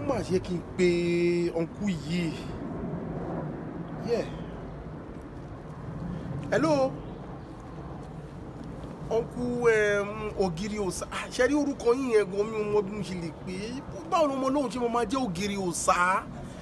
má ṣe kí n pe ọ̀nkú yìí. Yeah. Hello. Ọ̀nkú Ògiri Òòṣà. Ṣé rí orúkọ yín yẹn gan mi mọ bí mo ṣe lè pè é. Báwo ni mo lóhùn tí mo máa jẹ́ Ògiri Òòṣà?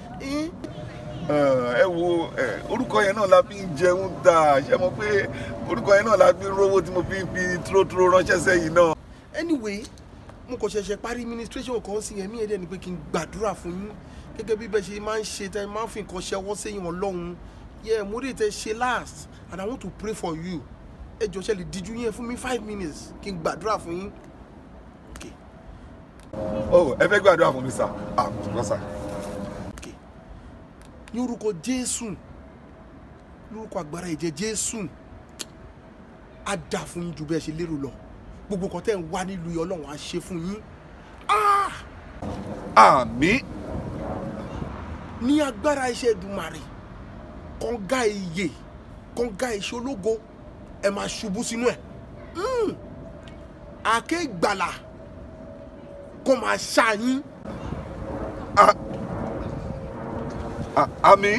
Ẹ wo orúkọ yẹn náà la fi ń jẹun ta ṣé mo pé orúkọ yẹn náà la fi ń rówó tí mo fi tóró ránṣẹ́ sẹ́yìn náà. Anyway, mo kò ṣẹ̀ṣẹ̀ parí administration kan sí ẹ̀mí ẹ̀dẹ̀ ni pé kí n gbàdúrà fún yín gẹ́gẹ́ bí bẹ́ẹ̀ ṣe máa ń ṣe tẹ́ máa ń fi nǹkan ṣẹwọ́ sẹ́yìn Ọlọ́run. Yeah, mo rí tẹ́ ṣe last and I want to pray for you. Ẹ jọ̀ọ́ ṣe lè díjú yẹn fún mi 5 minutes kí n gbàdúrà fún yín. Okay. Oh, ẹ fẹ́ gbàdúrà fún mi sà? Lọ sà. Okay. Ní orúkọ Jésù, lórúkọ agbára ìjẹ Jésù, á dà fún yín ju bẹ́ẹ̀ ṣe lérò lọ. Gbogbo kan tẹ́ ń wá nílùú yìí Ọlọ́run á ṣe fún yín. Àmín. Ní agbára iṣẹ́ Èdùmàrè, kànga ìyè, kànga ìṣológo, ẹ máa ṣubú sínú ẹ̀. Àáké ìgbàlà kó máa ṣá yín. Àmín.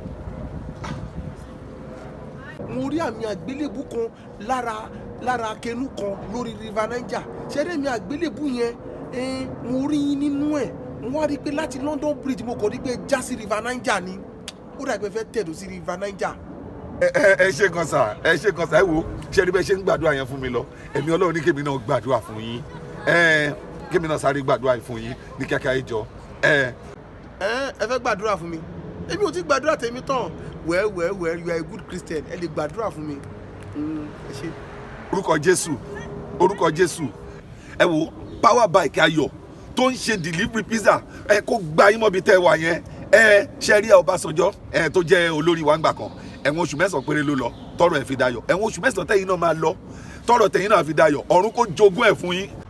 Mo rí àmì àgbélébù kan lára akẹnú kan lórí River Niger. Ṣẹ́rẹ́ mi àgbélébù yẹn mo rí yín nínú ẹ̀. Mo wá rí pé láti London Bridge mo kàn rí pé já sí River Niger ni. Ó dà pé fẹ́ tẹ̀dó sí River Niger. Ẹ ṣe kan sà, ẹ ṣe kan sà, ẹ wo ṣe rí bẹ́ẹ̀ ṣe ń gbàdúrà yẹn fún mi lọ ẹ̀mí Ọlọ́run ní kémi náà gbàdúrà fún yín kémi náà sáré gbàdúrà fún yín ní kíákíá ìjọ. Ẹ fẹ́ gbàdúrà fún mi? Èmi ò ti gbàdúrà tèmi tán. Well, you are a good Christian. Ẹ lè gbàdúrà fún mi. Ẹ ṣe. Orúkọ Jésù, orúkọ Jésù. Ẹ wo power bike ayọ̀ tó ń ṣe delivery pizza kó gba yín mọ́bi tẹ́ wà yẹn ṣe rí Ọbásanjọ́ tó jẹ́ olórí wa ńgbà kan ẹ̀wọ̀n oṣù 9 péré ló lọ tọrọ ẹ̀ fi dayọ̀ ẹ̀wọ̀n oṣù 9 tẹ́yìn náà máa lọ tọrọ tẹ́yìn náà fi dayọ̀ ọ̀run kó jogún ẹ̀ fún yín.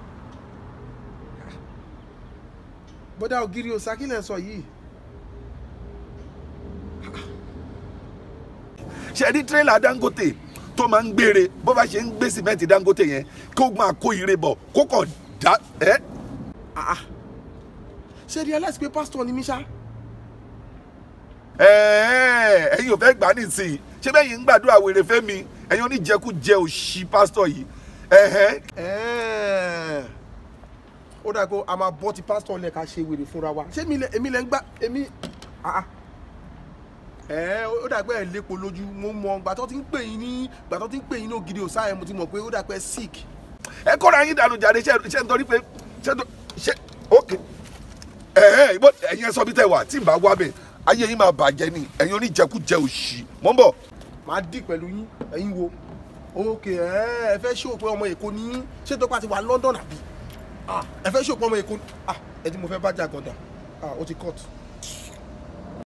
Bọ́dà Ògiri Òòṣà kí lẹ̀ sọ yìí? Ṣé rí tírélà Dangote tó máa ń gbére bó bá ṣe ń gbé sìmẹ́ǹtì Dangote yẹn kó máa kó ire bọ̀ kó kàn dá ṣé rí aláìsí pé pásítọ̀ ni mí ṣá? Ẹ̀yin ò fẹ́ gbà nísìnyí ṣé bẹ́ẹ̀ yìí ń gbàdúrà wèrè fẹ́mi ẹ̀yin oníjẹkújẹ òṣì pásítọ̀ yìí. Ó dà pé a máa bọ́ ti pásítọ̀ lẹ̀ ká ṣe wèrè fúnra wa. Ṣé èmi lẹ́ ń gbà èmi? Ó dà pé ẹ̀ lépo lójú mo mọ gbàtọ́ tí ń pè yín ní Ògiri Òòṣà mo ti mọ̀ pé ó dà pé sick. Ẹ kọ́ra yín dànù jáde ṣe nítorí pé ṣe ok ẹ̀yin ẹ sọ bí tẹ wà tí n bá wá bẹ̀ ayé yín máa bàjẹ́ ni ẹ̀yin oníjẹkújẹ òṣì mọ́ ń bọ̀. Màá dì pẹ̀lú yín ẹ̀yin wo ok ẹ fẹ́ ṣó pé ọmọ Èkó ni yín ṣé tó pa ti wà London àbí ẹ fẹ́ ṣó pé ọmọ Èkó ẹ tí mo fẹ́ bá jà gàndà ó ti cut.